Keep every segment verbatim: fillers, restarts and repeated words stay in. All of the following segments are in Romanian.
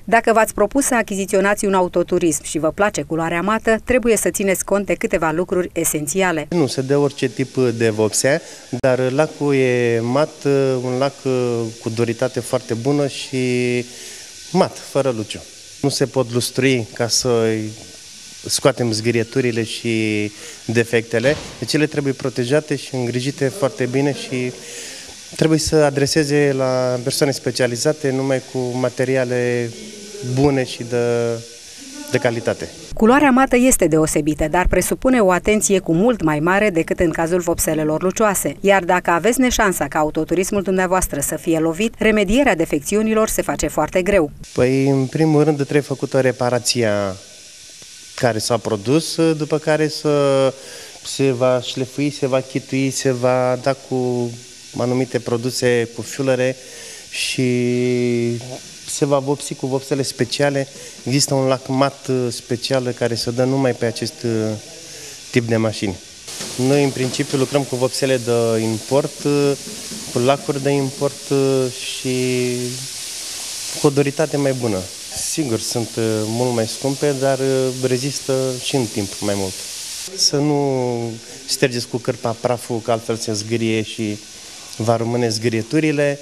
Dacă v-ați propus să achiziționați un autoturism și vă place culoarea mată, trebuie să țineți cont de câteva lucruri esențiale. Nu se dă orice tip de vopsea, dar lacul e mat, un lac cu duritate foarte bună și mat, fără luciu. Nu se pot lustrui ca să scoatem zgârieturile și defectele, deci ele trebuie protejate și îngrijite foarte bine și trebuie să adreseze la persoane specializate numai cu materiale bune și de, de calitate. Culoarea mată este deosebită, dar presupune o atenție cu mult mai mare decât în cazul vopselelor lucioase. Iar dacă aveți neșansa ca autoturismul dumneavoastră să fie lovit, remedierea defecțiunilor se face foarte greu. Păi, în primul rând, trebuie făcută reparația care s-a produs, după care să se va șlefui, se va chitui, se va da cu anumite produse cu fiulere și se va vopsi cu vopsele speciale. Există un lac mat special care se dă numai pe acest tip de mașini. Noi, în principiu, lucrăm cu vopsele de import, cu lacuri de import și cu o duritate mai bună. Sigur, sunt mult mai scumpe, dar rezistă și în timp mai mult. Să nu ștergeți cu cârpa praful, că altfel se zgârie și va rămâne zgârieturile.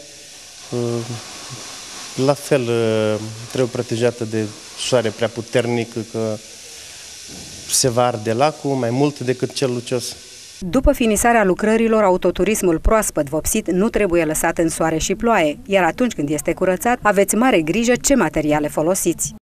La fel, trebuie protejată de soare prea puternic, că se va arde lacul mai mult decât cel lucios. După finisarea lucrărilor, autoturismul proaspăt vopsit nu trebuie lăsat în soare și ploaie, iar atunci când este curățat, aveți mare grijă ce materiale folosiți.